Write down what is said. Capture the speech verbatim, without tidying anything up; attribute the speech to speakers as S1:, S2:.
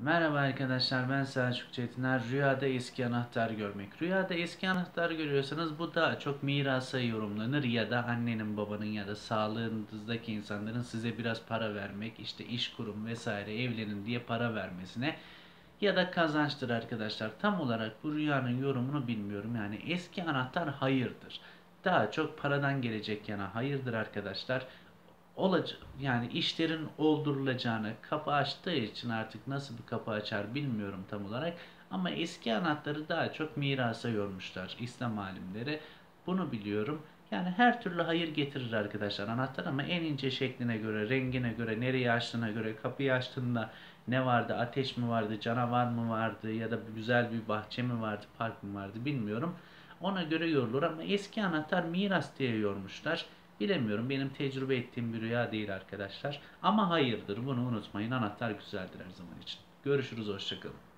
S1: Merhaba arkadaşlar, ben Selçuk Çetiner. Rüyada eski anahtar görmek. Rüyada eski anahtar görüyorsanız bu daha çok mirasa yorumlanır ya da annenin, babanın ya da sağlığınızdaki insanların size biraz para vermek, işte iş kurun vesaire, evlenin diye para vermesine ya da kazançtır arkadaşlar. Tam olarak bu rüyanın yorumunu bilmiyorum. Yani eski anahtar hayırdır. Daha çok paradan gelecek yana hayırdır arkadaşlar. Olacak, yani işlerin oldurulacağını, kapı açtığı için artık nasıl bir kapı açar bilmiyorum tam olarak, ama eski anahtarı daha çok mirasa yormuşlar İslam alimleri, bunu biliyorum. Yani her türlü hayır getirir arkadaşlar anahtar, ama en ince şekline göre, rengine göre, nereye açtığına göre, kapıyı açtığında ne vardı, ateş mi vardı, canavar mı vardı ya da güzel bir bahçe mi vardı, park mı vardı bilmiyorum, ona göre yorulur. Ama eski anahtar miras diye yormuşlar. Bilemiyorum. Benim tecrübe ettiğim bir rüya değil arkadaşlar. Ama hayırdır. Bunu unutmayın. Anahtar güzeldir her zaman için. Görüşürüz. Hoşçakalın.